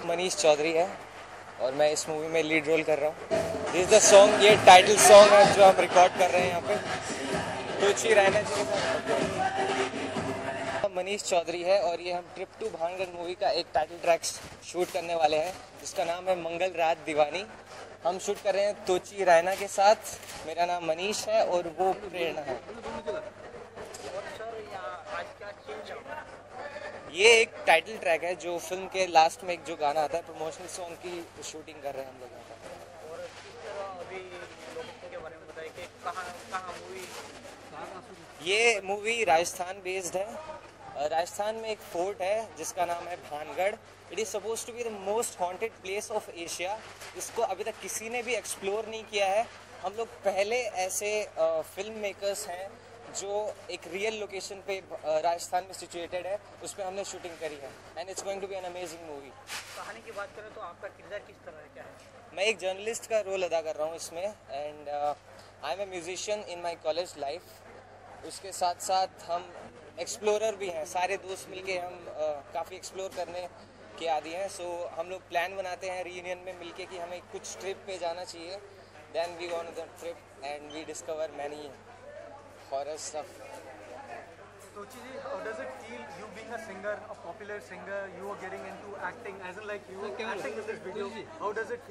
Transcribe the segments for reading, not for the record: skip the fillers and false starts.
मनीष चौधरी है और मैं इस मूवी में लीड रोल कर रहा हूँ। दिस द सॉन्ग, ये टाइटल सॉन्ग है जो हम रिकॉर्ड कर रहे हैं यहाँ पे तुलसी रैना जी के साथ। मनीष चौधरी है और ये हम ट्रिप टू भानगढ़ मूवी का एक टाइटल ट्रैक शूट करने वाले हैं जिसका नाम है मंगल रात दीवानी। हम शूट कर रहे हैं तुलसी रैना के साथ। मेरा नाम मनीष है और वो प्रेरणा है। ये एक टाइटल ट्रैक है जो फिल्म के लास्ट में एक जो गाना आता है, प्रमोशनल सॉन्ग की शूटिंग कर रहे हैं हम लोग यहाँ पर। और अभी लोकेशन के बारे में बताइए कि कहाँ मूवी। ये मूवी राजस्थान बेस्ड है। राजस्थान में एक फोर्ट है जिसका नाम है Bhangarh. It is suppose to be the most haunted place of Asia. इसको अभी तक किसी ने भी एक्सप्लोर नहीं किया है। हम लोग पहले ऐसे फिल्म मेकर्स हैं जो एक रियल लोकेशन पे राजस्थान में सिचुएटेड है, उस पर हमने शूटिंग करी है and it's going to be an amazing movie. कहानी की बात करें तो आपका किरदार किस तरह है, क्या है? मैं एक जर्नलिस्ट का रोल अदा कर रहा हूँ इसमें and I am a musician in my college life. उसके साथ साथ हम एक्सप्लोरर भी हैं। सारे दोस्त मिलके हम काफ़ी एक्सप्लोर करने के आदी हैं। सो हम लोग प्लान बनाते हैं रीयूनियन में मिलके कि हमें कुछ ट्रिप पे जाना चाहिए। Then we go on the trip and we discover many horror stuff. Tochi ji, how does it feel, you being a singer, a popular singer, you are getting into acting, as in like you acting in this video, how does it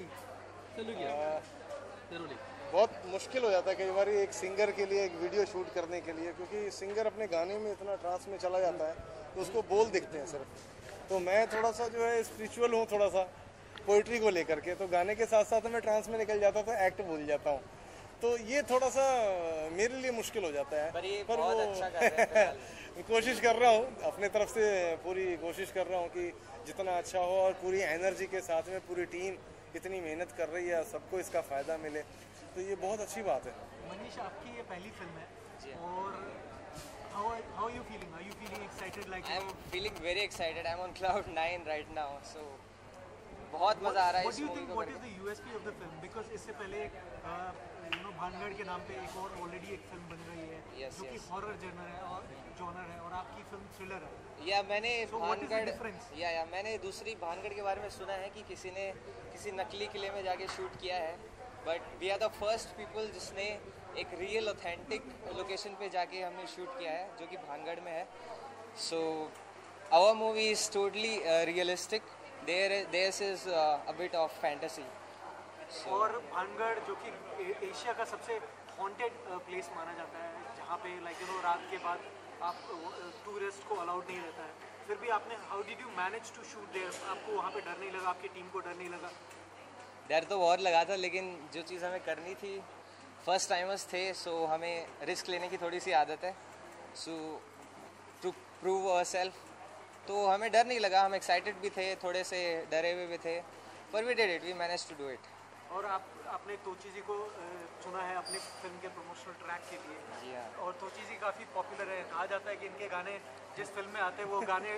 feel? बहुत मुश्किल हो जाता है कई बार एक singer के लिए एक वीडियो शूट करने के लिए, क्योंकि सिंगर अपने गाने में इतना ट्रांस में चला जाता है तो उसको बोल दिखते हैं सिर्फ। तो मैं थोड़ा सा जो है स्पिरिचुअल हूँ, थोड़ा सा पोइट्री को लेकर के, तो गाने के साथ साथ मैं ट्रांस में निकल जाता था, एक्ट भूल जाता हूँ। तो ये थोड़ा सा मेरे लिए मुश्किल हो जाता है, पर वो अच्छा कर रहे हैं। कोशिश कर रहा हूँ, अपने तरफ से पूरी कोशिश कर रहा हूँ कि जितना अच्छा हो और पूरी एनर्जी के साथ में पूरी टीम इतनी मेहनत कर रही है, सबको इसका फ़ायदा मिले, तो ये बहुत अच्छी बात है। मनीष, आपकी ये पहली फिल्म है और how are you feeling? Are you feeling excited? Like I'm feeling very excited. I'm on cloud 9 right now. So बहुत मज़ा आ रहा है इस मूवी को What is the USP of the film? Because इससे पहले भानगढ़ के नाम पे एक और ऑलरेडी एक फिल्म बन रही है जो कि हॉरर जॉनर है और आपकी फिल्म थ्रिलर है। या मैंने भानगढ़ मैंने दूसरी भानगढ़ के बारे में सुना है कि किसी ने किसी नकली किले में जाके शूट किया है, but we are the first people जिसने एक रियल ऑथेंटिक लोकेशन पे जाके हमने शूट किया है जो कि भानगढ़ में है। So our movie is totally realistic, there is a bit of fantasy. और भानगढ़ जो कि एशिया का सबसे हॉन्टेड प्लेस माना जाता है, जहाँ पे रात के बाद आप टूरिस्ट को अलाउड नहीं रहता है, फिर भी आपने how did you manage to shoot there? आपको वहाँ पे डर नहीं लगा? आपकी टीम को डर नहीं लगा? डर तो बहुत लगा था, लेकिन जो चीज़ हमें करनी थी, फर्स्ट टाइमर्स थे, सो हमें रिस्क लेने की थोड़ी सी आदत है, so to prove our self, तो हमें डर नहीं लगा। हम एक्साइटेड भी थे, थोड़े से डरे हुए भी थे, पर we did it, we manage to do it. और आपने तोची जी को चुना है अपनी फिल्म के प्रमोशनल ट्रैक के लिए। जी हाँ। और तोची जी काफ़ी पॉपुलर है, कहा जाता है कि इनके गाने जिस फिल्म में आते हैं वो गाने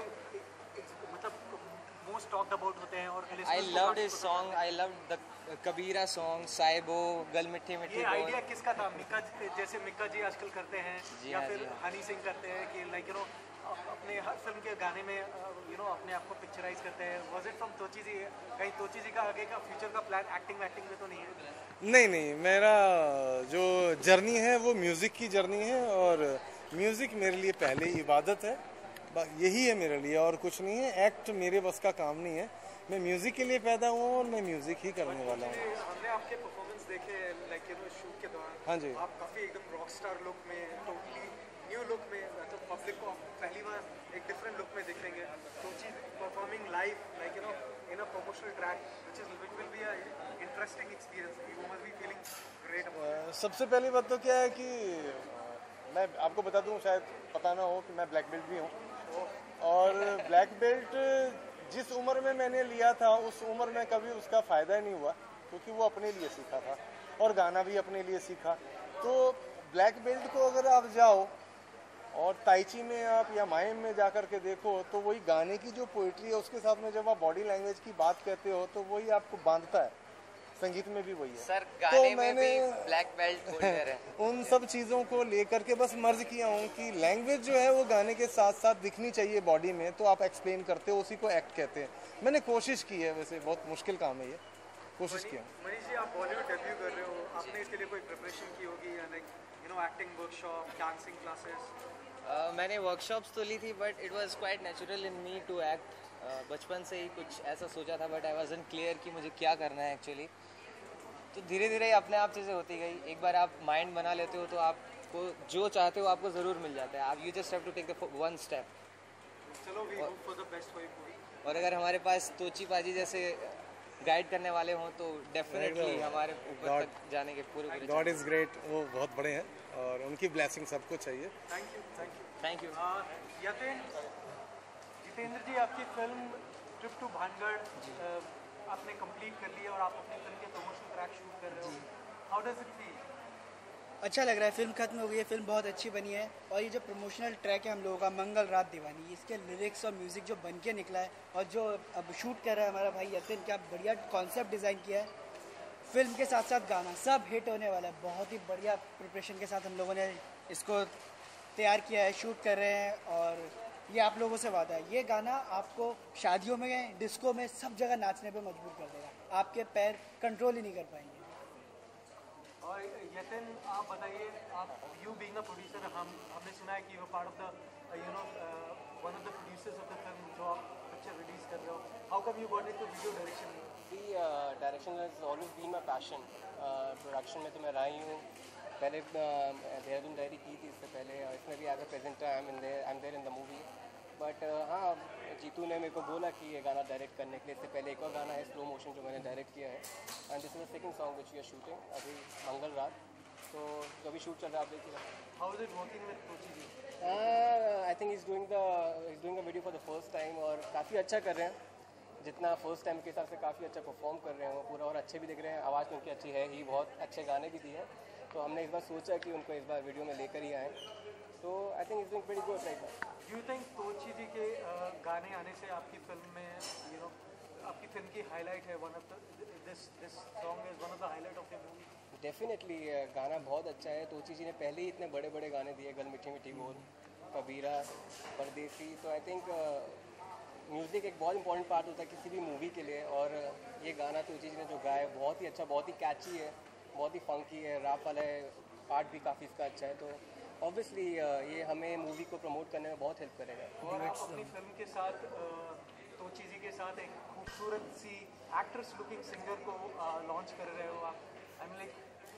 मतलब मोस्ट टॉक्ड अबाउट होते हैं। और I loved his song, I loved the Kabira song, Saibo, Gal Mithi मिठी। ये आइडिया किसका था? जैसे मिक्का जी आजकल करते हैं या हाँ, फिर हनी सिंह करते हैं कि लाइक अपने हर फिल्म के गाने में अपने आप को पिक्चराइज करते हैं। Was it from Tochi ji? कहीं तोची जी का आगे का फ्यूचर का प्लान एक्टिंग में तो नहीं है? नहीं, मेरा जो जर्नी है वो म्यूज़िक की जर्नी है और म्यूज़िक मेरे लिए पहले इबादत है, यही है मेरे लिए और कुछ नहीं है। एक्ट मेरे बस का काम नहीं है, मैं म्यूज़िक के लिए पैदा हुआ और मैं म्यूज़िक ही करने वाला हूँ। हमने आपके परफॉर्मेंस देखे लाइक शूट के दौरान। हाँ जी। आप काफ़ी एकदम रॉक स्टार लुक में, टोटली न्यू लुक में, तो पब्लिक को पहली बार एक डिफरेंट लुक में देखेंगे। तो चीज़ performing live like in a promotional track which will be a interesting experience. You must be feeling great about it. सबसे पहली बात तो क्या है कि मैं आपको बता दूं, शायद पता ना हो कि मैं ब्लैक बेल्ट भी हूँ और ब्लैक बेल्ट जिस उम्र में मैंने लिया था उस उम्र में कभी उसका फ़ायदा ही नहीं हुआ, क्योंकि वो अपने लिए सीखा था और गाना भी अपने लिए सीखा। तो ब्लैक बेल्ट को अगर आप जाओ और ताइची में आप या माइम में जा कर के देखो तो वही गाने की जो पोइट्री है उसके साथ में जब आप बॉडी लैंग्वेज की बात कहते हो तो वही आपको बांधता है। संगीत में भी वही है। सर गाने में मैंने भी ब्लैक बेल्ट होल्डर है। उन सब चीज़ों को लेकर के बस मर्ज किया हूँ कि लैंग्वेज जो है वो गाने के साथ साथ दिखनी चाहिए बॉडी में, तो आप एक्सप्लेन करते हो, उसी को एक्ट कहते हैं। मैंने कोशिश की है, वैसे बहुत मुश्किल काम है ये, कोशिश किया। मनीष जी, आप बॉलीवुड डेब्यू कर रहे हो, आपने इसके लिए कोई प्रिपरेशन की होगी या like acting workshop, dancing classes? मैंने वर्कशॉप्स तो ली थी, but it was quite natural in me to act. बचपन से ही कुछ ऐसा सोचा था, बट आई वाजंट क्लियर कि मुझे क्या करना है एक्चुअली। तो धीरे धीरे अपने आप चीज़ें होती गई। एक बार आप माइंड बना लेते हो तो आपको जो चाहते हो आपको ज़रूर मिल जाता है। आप you just have to take the one step. चलो, we hope for the best for you movie. और अगर हमारे पास तोची पाजी जैसे गाइड करने वाले हों तो डेफिनेटली हमारे ऊपर तक जाने के पूरे गॉड इज़ ग्रेट, वो बहुत बड़े हैं और उनकी ब्लेसिंग सबको चाहिए। Thank you, thank you, thank you. Jitendra ji, आपकी फिल्म ट्रिप टू भानगढ़ आपने कंप्लीट कर ली है और आप अपनी फिल्म के प्रमोशन ट्रैक शूट कर रहे हो। How does it feel? अच्छा लग रहा है, फिल्म खत्म हो गई है, फिल्म बहुत अच्छी बनी है। और ये जो प्रमोशनल ट्रैक है हम लोगों का, मंगल रात दीवानी, इसके लिरिक्स और म्यूज़िक जो बन के निकला है और जो अब शूट कर रहा है हमारा भाई यतिन, क्या बढ़िया कॉन्सेप्ट डिज़ाइन किया है। फिल्म के साथ साथ गाना सब हिट होने वाला है। बहुत ही बढ़िया प्रिपरेशन के साथ हम लोगों ने इसको तैयार किया है, शूट कर रहे हैं। और ये आप लोगों से वादा है, ये गाना आपको शादियों में, डिस्को में, सब जगह नाचने पे मजबूर कर देगा। आपके पैर कंट्रोल ही नहीं कर पाएंगे। और यतिन, आप बताइए, आप यू बीइंग अ प्रोड्यूसर, हमने सुना है कि you are part of the one of the producers of the film जो आप पिक्चर रिलीज कर रहे हो। How come you got into video direction? Direction has always been my passion. Production में तो मैं रहा ही हूँ, पहले देहरादून डायरी की थी, इससे पहले इसमें भी as a presenter I am there in the movie. But हाँ, जीतू ने मेरे को बोला कि ये गाना डायरेक्ट करने के लिए। इससे पहले एक और गाना है स्लो मोशन जो मैंने डायरेक्ट किया है, and this is the second song which we are shooting अभी, मंगल रात। तो जो भी शूट चल रहा है आप देखिएगा। How is it working with Tochi ji? I think is doing a video for the first time और काफ़ी अच्छा कर रहे हैं। जितना फर्स्ट टाइम के हिसाब से काफ़ी अच्छा परफॉर्म कर रहे हैं वो पूरा, और अच्छे भी दिख रहे हैं। आवाज़ तो उनकी अच्छी है ही, बहुत अच्छे गाने भी दिए हैं। तो हमने इस बार सोचा कि उनको इस बार वीडियो में लेकर ही आएँ। तो I think is doing pretty good right now. Do you think Tochi ji के गाने आने से आपकी फिल्म में आपकी फिल्म की हाईलाइट है? One of the this song is one of the highlight of the movie. Definitely गाना बहुत अच्छा है। तोची जी ने पहले ही इतने बड़े बड़े गाने दिए, गल मीठी मीठी बोल, कबीरा, परदेसी। तो आई थिंक म्यूज़िक एक बहुत इंपॉर्टेंट पार्ट होता है किसी भी मूवी के लिए, और ये गाना तोची जी ने जो गाया है बहुत ही अच्छा, बहुत ही कैची है, बहुत ही फंकी है, रैप वाला है, पार्ट भी काफ़ी इसका अच्छा है। तो ऑब्वियसली ये हमें मूवी को प्रमोट करने में बहुत हेल्प करेगा। और आप अपनी फिल्म के साथ तोची जी के साथ एक खूबसूरत सी एक्ट्रेस लुकिंग सिंगर को लॉन्च कर रहे हो आप। I am like,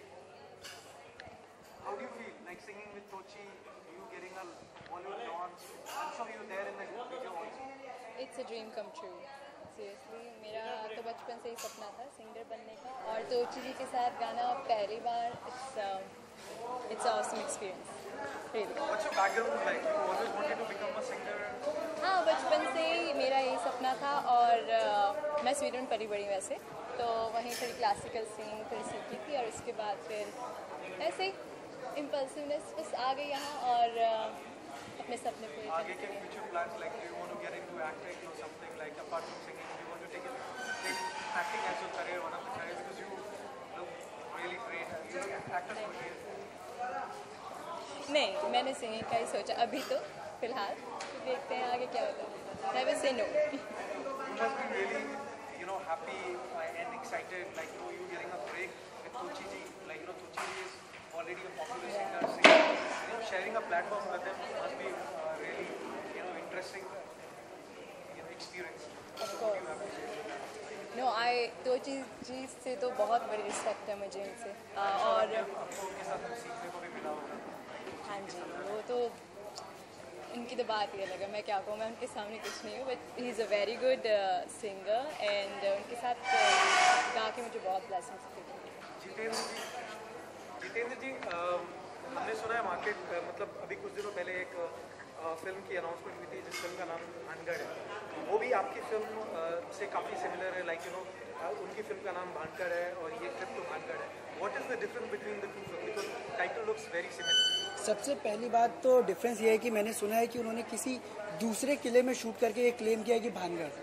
how do you feel like singing with Tochi, you getting a Bollywood launch? I am sure you there in the video also. It's a dream come true. Seriously मेरा तो बचपन से ही सपना था सिंगर बनने का, और तोची जी के साथ गाना पहली बार, it's awesome experience really. What's your background like? You always wanted to become a singer? हाँ, बचपन से ही मेरा यही सपना था। और मैं स्वीडन पली बड़ी वैसे, तो वहीं थोड़ी क्लासिकल सिंगिंग थोड़ी सीखी थी, और उसके बाद फिर ऐसे ही इम्पल्सिवनेस बस आ गई यहाँ और अपने सपने पूरे आगे के future plans, like do you want to get into acting or something, like apart from singing, do you want to take acting as your career, one of the careers, because you look really great, you look actress material. नहीं, मैंने singing का ही सोचा अभी तो फिलहाल, देखते हैं आगे क्या होता है। Never say no. You must be really, happy and excited, like, you getting a break with Tochi ji. Like, Tochi ji is already a popular singer. Sharing a platform with them must be really, interesting, experience. Of course. No, Tochi ji से तो बहुत बड़ी respect है मुझे इनसे। और आपको उनके साथ कुछ सीखने को भी मिला होगा। हाँ जी, वो तो उनकी तो बात ही अलग है। मैं क्या कहूँ, मैं उनके सामने कुछ नहीं हूँ, but he is a very good singer, and उनके साथ गा के मुझे बहुत ब्लेसिंग्स मिली। जितेंद्र जी, हमने सुना है मार्केट, मतलब अभी कुछ दिनों पहले एक फिल्म की अनाउंसमेंट हुई थी जिस फिल्म का नाम भानगढ़ है। वो भी आपकी फिल्म से काफ़ी सिमिलर है, लाइक उनकी फिल्म का नाम भानगढ़ है और ये ट्रिप टू भानगढ़ है। What is the difference between the two film, because title looks very similar. सबसे पहली बात तो डिफरेंस ये है कि मैंने सुना है कि उन्होंने किसी दूसरे किले में शूट करके ये क्लेम किया है कि भानगढ़,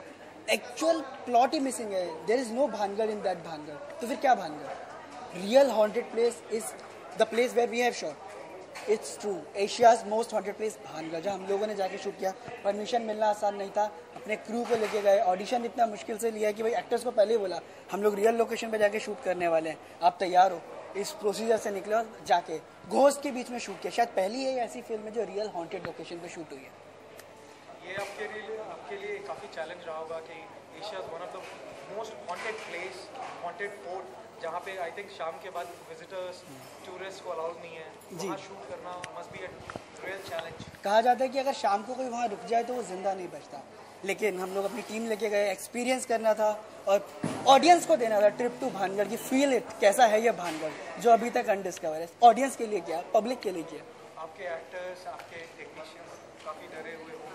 एक्चुअल प्लॉट ही मिसिंग है. There is no Bhangarh in that Bhangarh. तो फिर क्या Bhangarh? Real haunted place is the place where we have shot. It's true, Asia's most haunted place Bhangarh, जहाँ हम लोगों ने जाके शूट किया. परमिशन मिलना आसान नहीं था. अपने क्रू को लेके गए, ऑडिशन इतना मुश्किल से लिया कि भाई एक्टर्स को पहले ही बोला हम लोग रियल लोकेशन पे जाके शूट करने वाले हैं, आप तैयार हो. इस प्रोसीजर से निकले और जाके घोस्ट के बीच में शूट किया. शायद पहली है ऐसी फिल्म है जो रियल हॉन्टेड लोकेशन पे शूट हुई है. ये आपके लिए काफ़ी चैलेंज रहा होगा कि Asia one of the most haunted place, haunted fort, जहाँ पे आई थिंक शाम के बाद विजिटर्स, टूरिस्ट को अलाउड नहीं है. वहाँ शूट करना must be a real challenge. कहा जाता है कि अगर शाम को कोई वहाँ रुक जाए तो वो जिंदा नहीं बचता. लेकिन हम लोग अपनी टीम लेके गए, एक्सपीरियंस करना था और ऑडियंस को देना था ट्रिप टू भानगढ़ की फील इट कैसा है ये भानगढ़ जो अभी तक अनडिस्कवर है. ऑडियंस के लिए किया, पब्लिक के लिए किया. आपके एक्टर्स, आपके टेक्नीशियंस काफ़ी डरे हुए होंगे.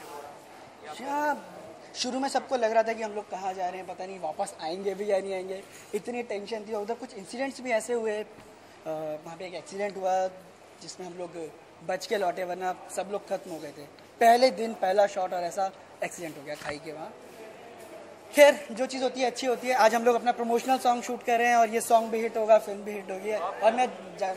शुरू में सबको लग रहा था कि हम लोग कहाँ जा रहे हैं, पता नहीं वापस आएंगे भी या नहीं आएंगे. इतनी टेंशन थी. उधर कुछ इंसिडेंट्स भी ऐसे हुए. वहाँ पे एक एक्सीडेंट हुआ जिसमें हम लोग बच के लौटे, वरना सब लोग खत्म हो गए थे. पहले दिन पहला शॉट और ऐसा एक्सीडेंट हो गया खाई के वहाँ. खैर जो चीज़ होती है अच्छी होती है. आज हम लोग अपना प्रमोशनल सॉन्ग शूट कर रहे हैं और ये सॉन्ग भी हिट होगा, फिल्म भी हिट होगी. और मैं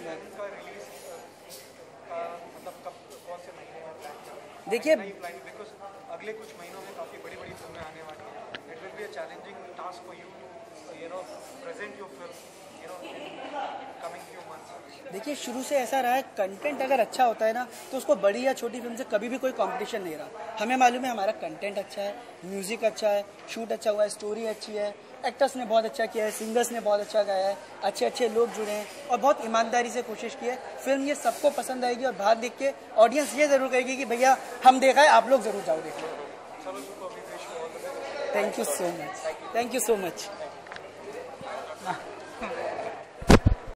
देखिए अगले कुछ महीनों में काफ़ी बड़ी बड़ी फिल्में आने वाली हैं. It will be a challenging task for you to present your film coming few months. देखिए शुरू से ऐसा रहा है, कंटेंट अगर अच्छा होता है ना तो उसको बड़ी या छोटी फिल्म से कभी भी कोई कंपटीशन नहीं रहा. हमें मालूम है हमारा कंटेंट अच्छा है, म्यूजिक अच्छा है, शूट अच्छा हुआ है, स्टोरी अच्छी है, एक्टर्स ने बहुत अच्छा किया है, सिंगर्स ने बहुत अच्छा गाया है, अच्छे अच्छे लोग जुड़े हैं और बहुत ईमानदारी से कोशिश की है. फिल्म ये सबको पसंद आएगी और बाहर देख के ऑडियंस ये ज़रूर कहेगी कि भैया हम देखा है, आप लोग ज़रूर जाओ देखो. Thank you so much. Thank you so much.